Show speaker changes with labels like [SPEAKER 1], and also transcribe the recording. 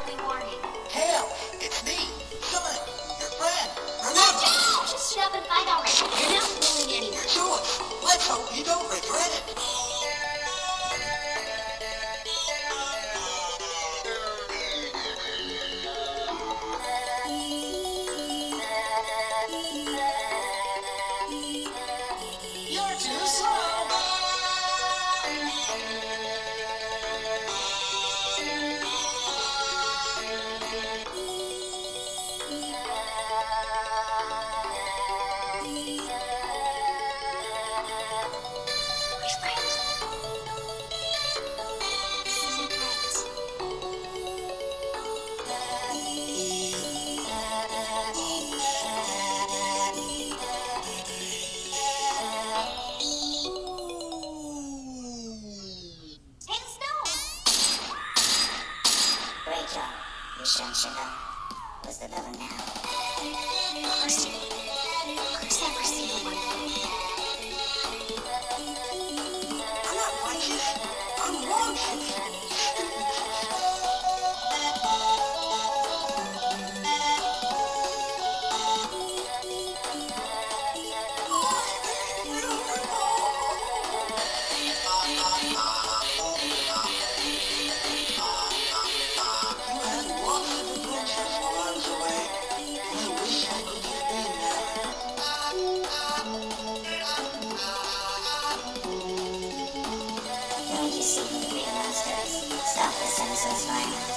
[SPEAKER 1] early warning.
[SPEAKER 2] Hell, it's me, Son, your friend.
[SPEAKER 1] Remember? Just shut up and fight already. You're not going anywhere.
[SPEAKER 2] Do it. Let's hope you don't regret it. You're too slow.
[SPEAKER 3] Great job. Your Shanshida was the villain now.
[SPEAKER 1] Mercy. Chris never seen a one.
[SPEAKER 2] I'm not righteous. I'm wrong.
[SPEAKER 3] Don't you see who the real monster is? Stop this sentence, fine.